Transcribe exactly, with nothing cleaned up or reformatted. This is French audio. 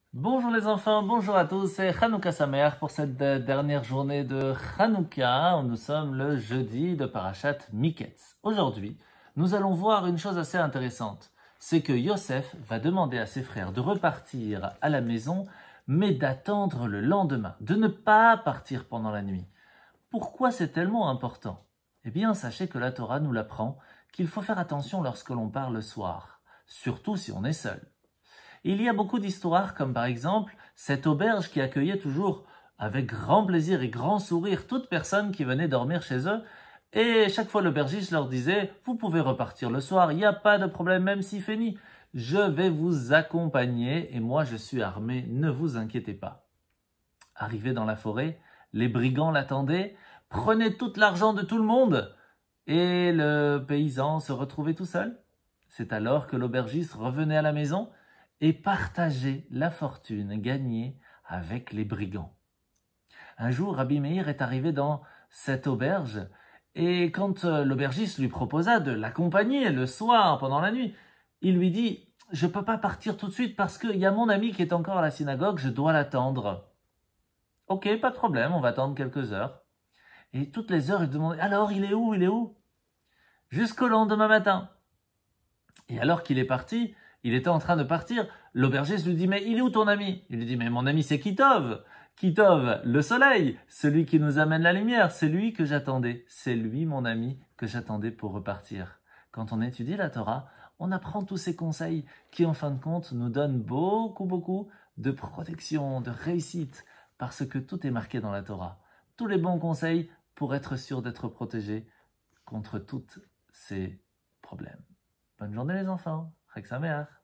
Bonjour les enfants, bonjour à tous, c'est Hanouka Sameach pour cette dernière journée de Hanouka. Nous sommes le jeudi de Parashat Miketz. Aujourd'hui, nous allons voir une chose assez intéressante. C'est que Yosef va demander à ses frères de repartir à la maison, mais d'attendre le lendemain, de ne pas partir pendant la nuit. Pourquoi c'est tellement important? Eh bien, sachez que la Torah nous l'apprend qu'il faut faire attention lorsque l'on part le soir, surtout si on est seul. Il y a beaucoup d'histoires, comme par exemple cette auberge qui accueillait toujours avec grand plaisir et grand sourire toute personne qui venait dormir chez eux. Et chaque fois l'aubergiste leur disait « Vous pouvez repartir le soir, il n'y a pas de problème même s'il fait nuit. Je vais vous accompagner et moi je suis armé, ne vous inquiétez pas. » Arrivé dans la forêt, les brigands l'attendaient, prenaient tout l'argent de tout le monde et le paysan se retrouvait tout seul. C'est alors que l'aubergiste revenait à la maison et partager la fortune gagnée avec les brigands. Un jour, Rabbi Meir est arrivé dans cette auberge et quand l'aubergiste lui proposa de l'accompagner le soir pendant la nuit, il lui dit « Je ne peux pas partir tout de suite parce qu'il y a mon ami qui est encore à la synagogue, je dois l'attendre. » « Ok, pas de problème, on va attendre quelques heures. » Et toutes les heures, il demandait « Alors, il est où, il est où ?» Jusqu'au lendemain matin. Et alors qu'il est parti, il était en train de partir, l'aubergiste lui dit « Mais il est où ton ami ?» Il lui dit « Mais mon ami c'est Kitov, Kitov, le soleil, celui qui nous amène la lumière, c'est lui que j'attendais, c'est lui mon ami que j'attendais pour repartir. » Quand on étudie la Torah, on apprend tous ces conseils qui en fin de compte nous donnent beaucoup beaucoup de protection, de réussite, parce que tout est marqué dans la Torah. Tous les bons conseils pour être sûr d'être protégé contre tous ces problèmes. Bonne journée les enfants, Chag Sameach.